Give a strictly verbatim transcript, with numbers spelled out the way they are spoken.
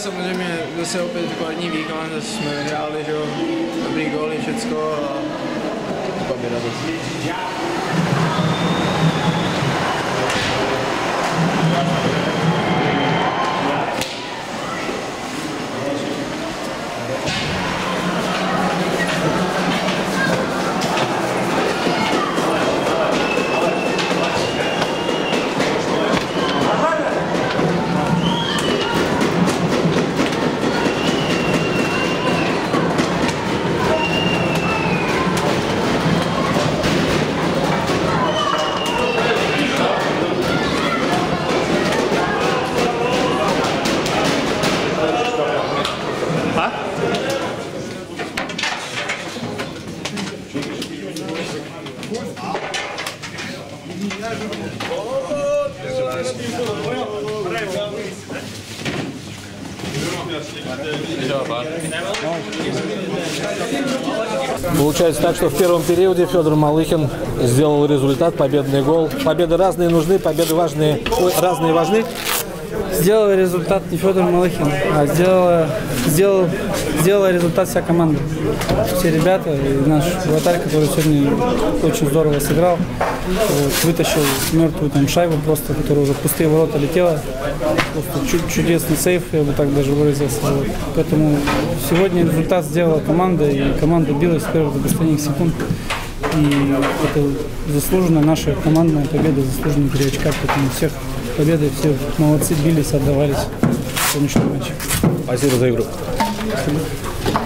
samozřejmě zase opět kvalitní výkon, zase jsme vyhráli, že jo, dobrý góly, všecko a poběda zase. Получается так, что в первом периоде Федор Малыхин сделал результат, победный гол. Победы разные нужны, победы важные, ой, разные важны. Сделал результат не Федор Малыхин, а сделала, сделал, сделала результат вся команда. Все ребята и наш вратарь, который сегодня очень здорово сыграл, вот, вытащил мертвую там шайбу, просто, которая уже в пустые ворота летела. Просто чудесный сейф, я бы так даже выразился. Вот. Поэтому сегодня результат сделала команда, и команда билась с первых до последних секунд. И это заслуженная наша командная победа, заслуженные три очка, поэтому всех победы, все молодцы, бились, отдавались в сегодняшнем матче. Спасибо за игру. Спасибо.